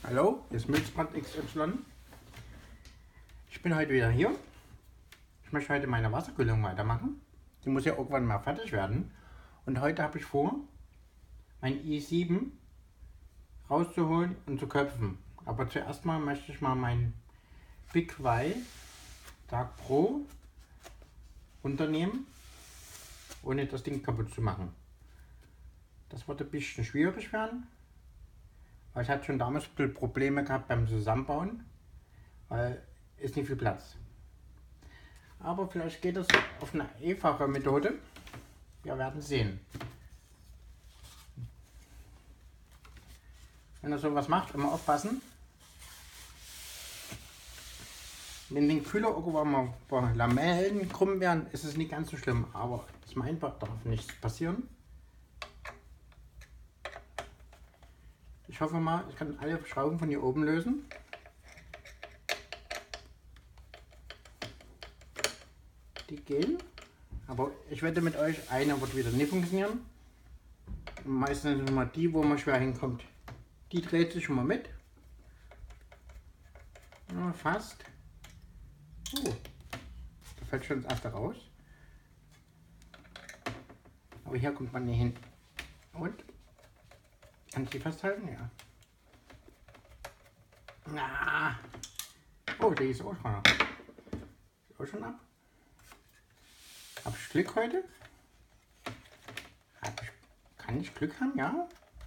Hallo, hier ist Milzbrand XY. Ich bin heute wieder hier. Ich möchte heute meine Wasserkühlung weitermachen. Die muss ja irgendwann mal fertig werden. Und heute habe ich vor, mein i7 rauszuholen und zu köpfen. Aber zuerst mal möchte ich mal mein BigY Dark Pro runternehmen, ohne das Ding kaputt zu machen. Das wird ein bisschen schwierig werden, weil ich hatte schon damals Probleme gehabt beim Zusammenbauen, weil ist nicht viel Platz. Aber vielleicht geht es auf eine einfache Methode. Wir werden sehen. Wenn ihr sowas macht, immer aufpassen. Wenn den Kühler irgendwann mal bei Lamellen krumm werden, ist es nicht ganz so schlimm. Aber zum Einbau darf nichts passieren. Ich hoffe mal, ich kann alle Schrauben von hier oben lösen. Die gehen. Aber ich wette mit euch, eine wird wieder nicht funktionieren. Meistens immer die, wo man schwer hinkommt. Die dreht sich schon mal mit. Ja, fast. Oh, da fällt schon das erste raus. Aber hier kommt man nicht hin. Und? Kann ich die festhalten? Ja. Na. Oh, der ist auch schon ab. Ist auch schon ab. Hab ich Glück heute? Kann ich Glück haben? Ja.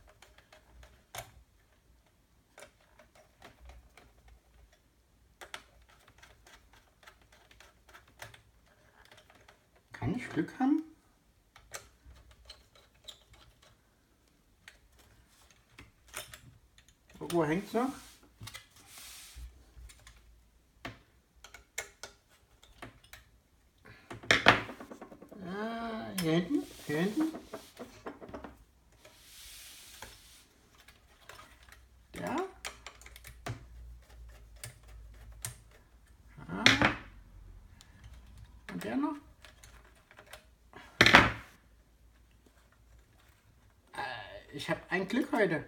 Kann ich Glück haben? Irgendwo hängt es noch. Hier hinten, hier hinten. Der. Und der noch. Ich habe ein Glück heute.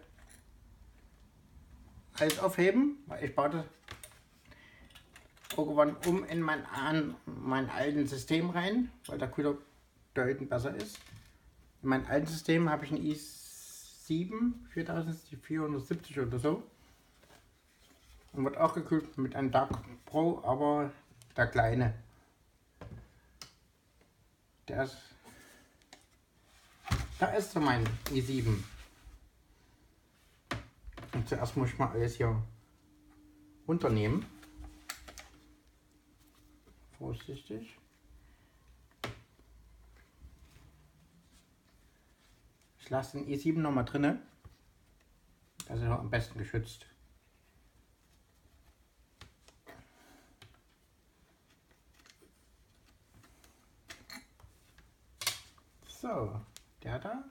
Alles aufheben, weil ich baue das irgendwann um in mein alten System rein, weil der Kühler deutlich besser ist. In meinem alten System habe ich ein i7 4470 oder so. Und wird auch gekühlt mit einem Dark Pro, aber der kleine. Da ist so mein i7. Und zuerst muss ich mal alles hier runternehmen. Vorsichtig. Ich lasse den i7 noch mal drinne. Das ist am besten geschützt. So, der da.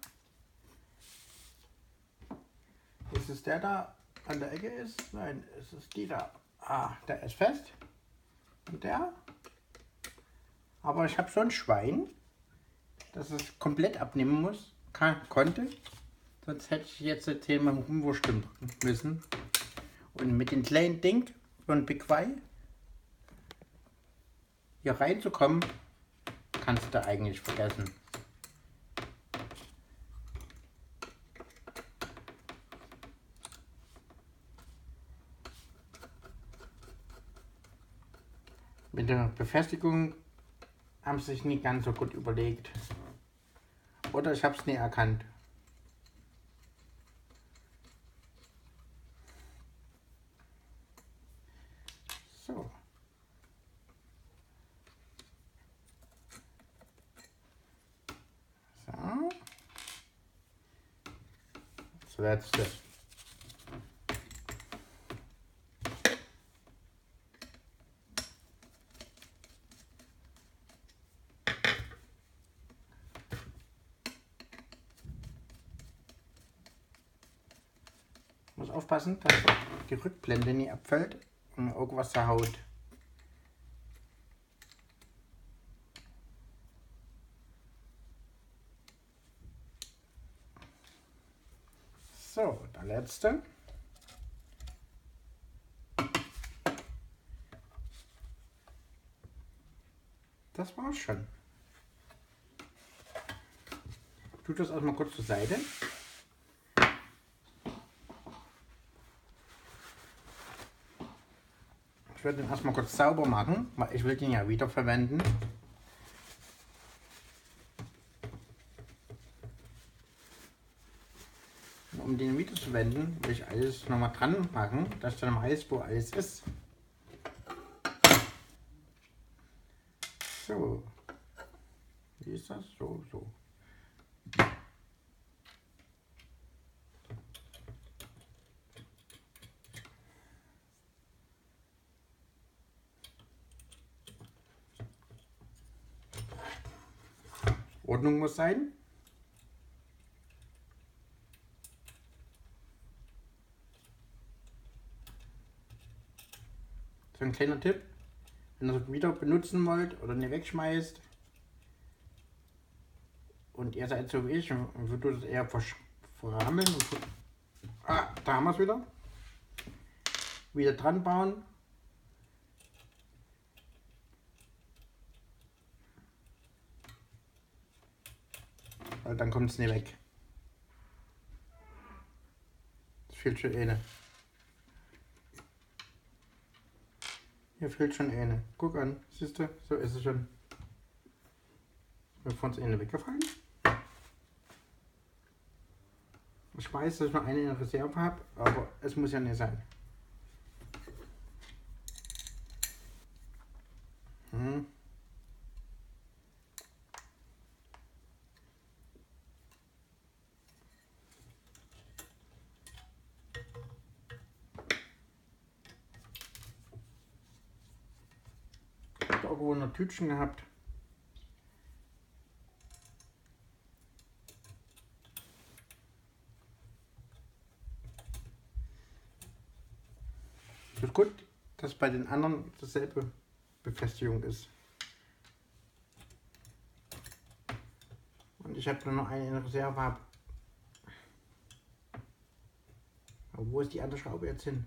Ist es der da an der Ecke ist? Nein, es ist die da. Ah, der ist fest. Und der. Aber ich habe so ein Schwein, dass es komplett abnehmen muss. Konnte. Sonst hätte ich jetzt das Thema rumwurschteln müssen. Und mit dem kleinen Ding von BigY hier reinzukommen, kannst du eigentlich vergessen. Mit der Befestigung haben sie sich nicht ganz so gut überlegt. Oder ich habe es nie erkannt. So. So. Das letzte. Muss aufpassen, dass die Rückblende nie abfällt und irgendwas zerhaut. So, der letzte. Das war's schon. Ich tue das erstmal kurz zur Seite. Ich werde den erstmal kurz sauber machen, weil ich will den ja wieder verwenden. Und um den wieder zu wenden, will ich alles nochmal dran packen, dass ich dann weiß, wo alles ist. So. Wie ist das? So, so. Ordnung muss sein. So ein kleiner Tipp, wenn ihr es wieder benutzen wollt oder nicht wegschmeißt und ihr seid so wie ich und würdet es eher verrammeln. Da haben wir es wieder. Wieder dran bauen. Weil dann kommt es nicht weg. Es fehlt schon eine. Hier fehlt schon eine. Guck an, siehst du, so ist es schon. Ist mir von uns eine weggefallen. Ich weiß, dass ich noch eine in der Reserve habe, aber es muss ja nicht sein. Ich habe irgendwo ein Tütchen gehabt. Es ist gut, dass bei den anderen dasselbe Befestigung ist. Und ich habe nur noch eine in der Reserve. Aber wo ist die andere Schraube jetzt hin?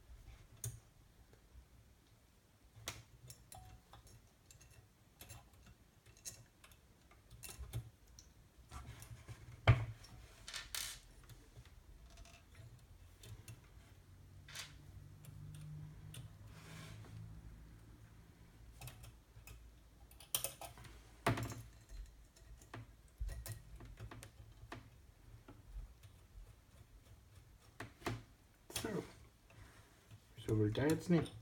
So. Wieso will der jetzt nicht?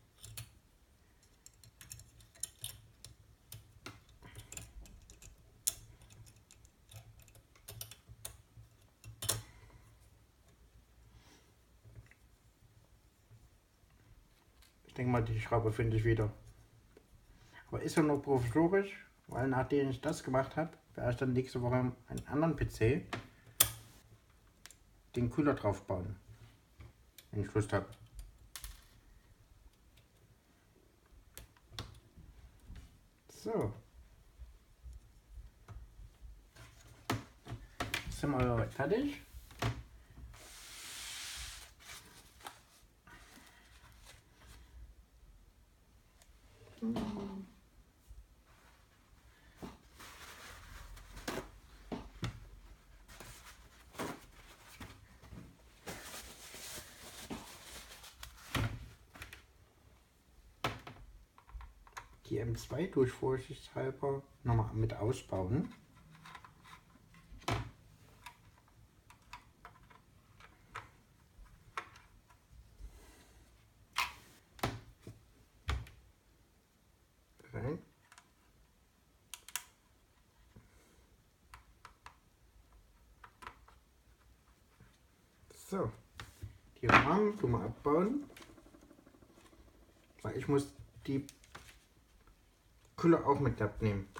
Ich denke mal, die Schraube finde ich wieder. Aber ist ja noch provisorisch, weil nachdem ich das gemacht habe, werde ich dann nächste Woche einen anderen PC den Kühler drauf bauen, wenn ich Lust habe. So. Jetzt sind wir fertig. Die M2 tue ich vorsichtshalber nochmal mit ausbauen. Rein. So, die Rahmen tun wir abbauen, weil ich muss die Kühle auch mit abnehmen.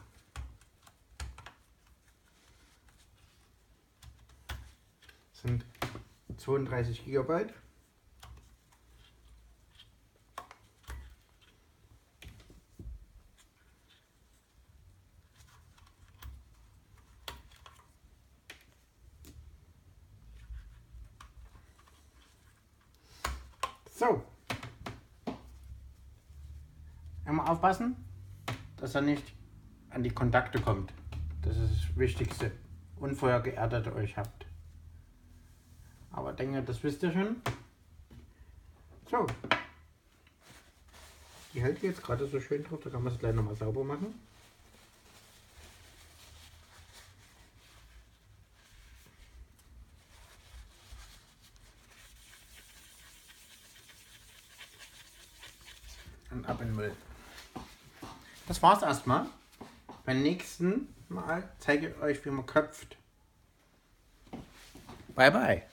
Das sind 32 GB. So. Immer aufpassen, dass er nicht an die Kontakte kommt. Das ist das Wichtigste. Und vorher geerdet euch habt. Aber denke, das wisst ihr schon. So. Die hält jetzt gerade so schön drauf, da kann man es gleich nochmal sauber machen. Und ab in den Müll. Das war's erstmal. Beim nächsten Mal zeige ich euch, wie man köpft. Bye bye.